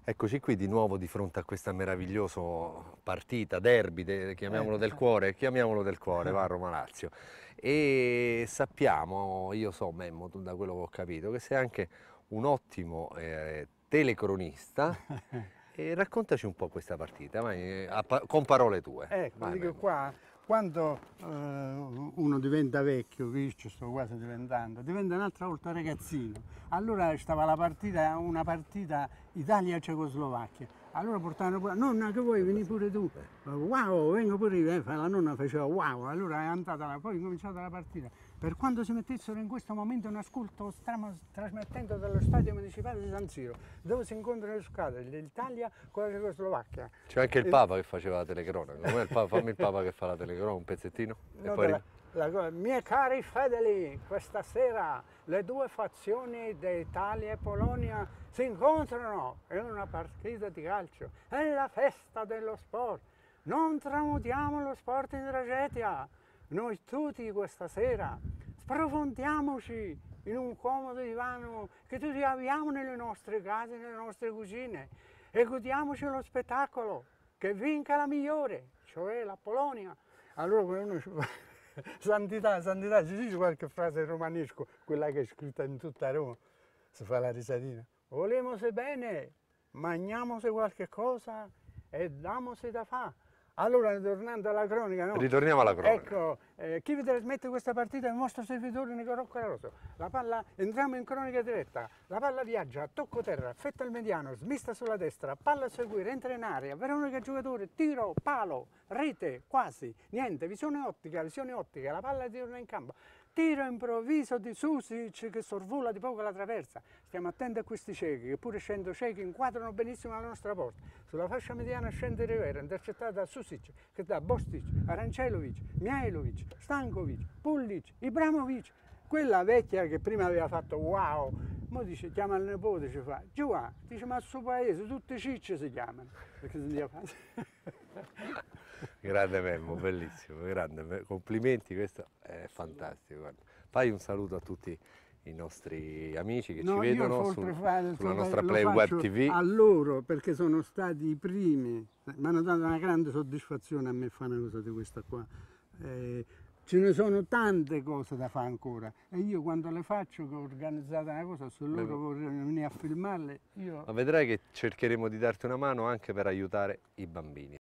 Eccoci qui di nuovo di fronte a questa meravigliosa partita, derby, chiamiamolo del cuore, va Roma Lazio. E sappiamo, io so Memmo, tu da quello che ho capito, che sei anche un ottimo telecronista. E raccontaci un po' questa partita, vai, con parole tue. Ecco, Vai, dico Memmo. qua, quando uno diventa vecchio, che io ci sto quasi diventando, diventa un'altra volta ragazzino. Allora stava una partita Italia-Cecoslovacchia. Allora portavano pure, nonna che vuoi, vieni pure tu. Wow, vengo pure io, la nonna faceva wow, allora è andata là, poi è cominciata la partita. Per quanto si mettessero in questo momento in ascolto, stiamo trasmettendo dallo stadio municipale di San Siro, dove si incontrano le squadre dell'Italia con la Cecoslovacchia. C'è anche il Papa che faceva la telecronaca. Com'è il Papa? Fammi il Papa che fa la telecronaca, un pezzettino. E No, poi... miei cari fedeli, questa sera le due fazioni di Italia e Polonia si incontrano in una partita di calcio. È la festa dello sport. Non tramutiamo lo sport in tragedia. Noi tutti questa sera sprofondiamoci in un comodo divano che tutti abbiamo nelle nostre case, nelle nostre cucine e godiamoci lo spettacolo. Che vinca la migliore, cioè la Polonia. Allora uno santità, santità, ci dice qualche frase in romanesco, quella che è scritta in tutta Roma, si fa la risatina. Volemose bene, mangiamose qualche cosa e damose da fa'. Allora, tornando alla cronaca, no? Ritorniamo alla cronaca. Ecco, chi vi trasmette questa partita è il vostro servitore Nicolò Roccaroso. La palla, entriamo in cronaca diretta, la palla viaggia, tocco terra, fetta al mediano, smista sulla destra, palla a seguire, entra in area, Veronica giocatore, tiro, palo, rete, quasi, niente, visione ottica, la palla torna in campo. Tiro improvviso di Susic che sorvola di poco la traversa. Stiamo attenti a questi ciechi che pur essendo ciechi inquadrano benissimo la nostra porta. Sulla fascia mediana scende Rivera, intercettata da Susic che dà Bostic, Arancelovic, Mihailovic, Stankovic, Pullic, Ibrahimovic. Quella vecchia che prima aveva fatto wow, mo dice, chiama il nipote, ci fa, Giovanni, dice ma al suo paese tutte cicce si chiamano. Perché si dice Grande Memmo, bellissimo, grande, complimenti, questo è fantastico. Guarda. Fai un saluto a tutti i nostri amici che ci vedono sulla nostra Play Web TV. A loro perché sono stati i primi, mi hanno dato una grande soddisfazione a me fare una cosa di questa qua. Ce ne sono tante cose da fare ancora e io quando le faccio, che ho organizzato una cosa, se loro vorranno venire a filmarle, io... Ma vedrai che cercheremo di darti una mano anche per aiutare i bambini.